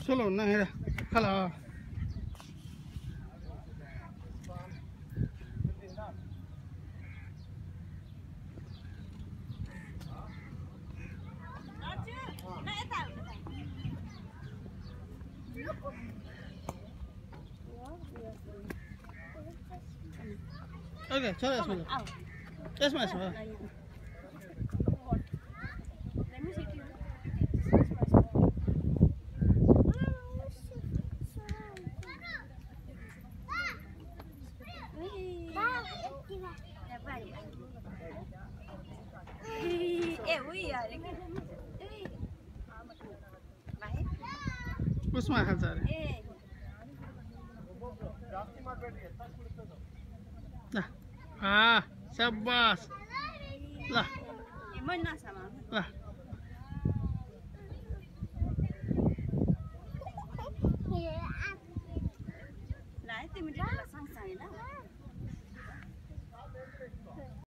Solo na hera. Hello. Okay, chalo यसमा. यसमा यसमा. उसमा खान्छ अरे ल शाबास ल ल तिमीले सँगसँगै ल